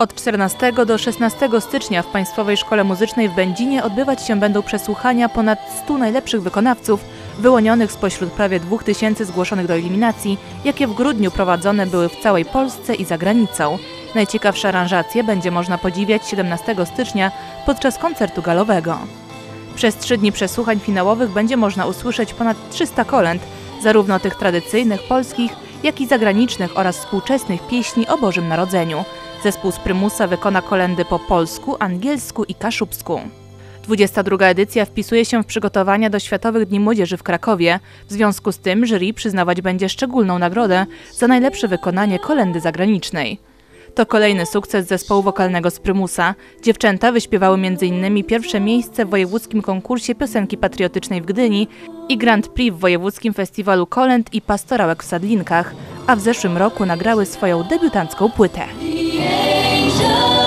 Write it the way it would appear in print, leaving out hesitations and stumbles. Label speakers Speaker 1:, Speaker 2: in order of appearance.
Speaker 1: Od 14 do 16 stycznia w Państwowej Szkole Muzycznej w Będzinie odbywać się będą przesłuchania ponad 100 najlepszych wykonawców wyłonionych spośród prawie 2000 zgłoszonych do eliminacji, jakie w grudniu prowadzone były w całej Polsce i za granicą. Najciekawsze aranżacje będzie można podziwiać 17 stycznia podczas koncertu galowego. Przez 3 dni przesłuchań finałowych będzie można usłyszeć ponad 300 kolęd, zarówno tych tradycyjnych, polskich, jak i zagranicznych oraz współczesnych pieśni o Bożym Narodzeniu. Zespół z Prymusa wykona kolędy po polsku, angielsku i kaszubsku. 22. edycja wpisuje się w przygotowania do Światowych Dni Młodzieży w Krakowie. W związku z tym jury przyznawać będzie szczególną nagrodę za najlepsze wykonanie kolędy zagranicznej. To kolejny sukces zespołu wokalnego z Prymusa. Dziewczęta wyśpiewały m.in. pierwsze miejsce w wojewódzkim konkursie piosenki patriotycznej w Gdyni i Grand Prix w Wojewódzkim Festiwalu Kolęd i Pastorałek w Sadlinkach, a w zeszłym roku nagrały swoją debiutancką płytę.